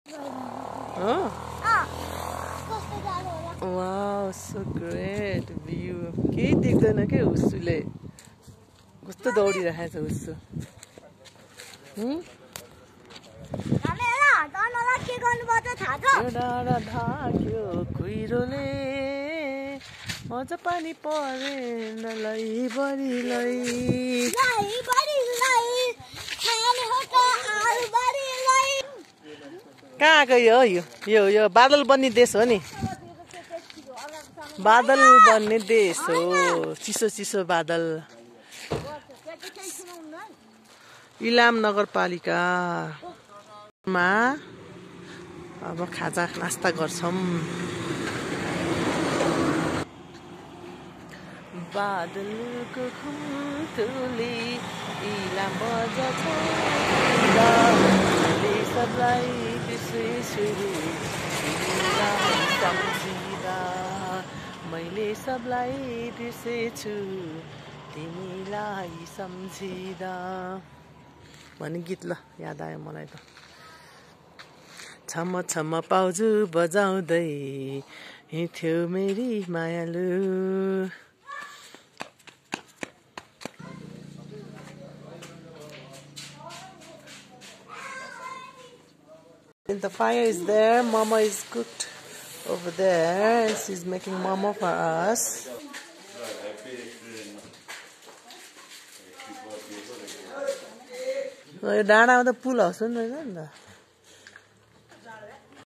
Oh. Wow, so great view. केही देख्दैन के उसले कस्तो दौडिरहेछ उसो डाँडा ढाक्यो कुहिरोले अझ पानी परेन लै बढीलाई कहाँ गयो यो बादल बन्ने देश हो नि बादल बन्ने देश हो चिसो चिसो बादल इलाम नगरपालिका मा अब खाजा नास्ता गर्छौं बादलको घुम्टुले इलाम बजाउँछ सबलाई मैले सबलाई बिर्सेछु तिमीलाई सम्झिँदा भन्ने गीत ल याद आयो मलाई त छम छम पाउजु बजाउँदै हिँड्थ्यो मेरी मायालु And the fire is there. Mama is cooked over there. She's making momo for us. यो डाँडामा त पुल हाउस पनि रहेछ नि त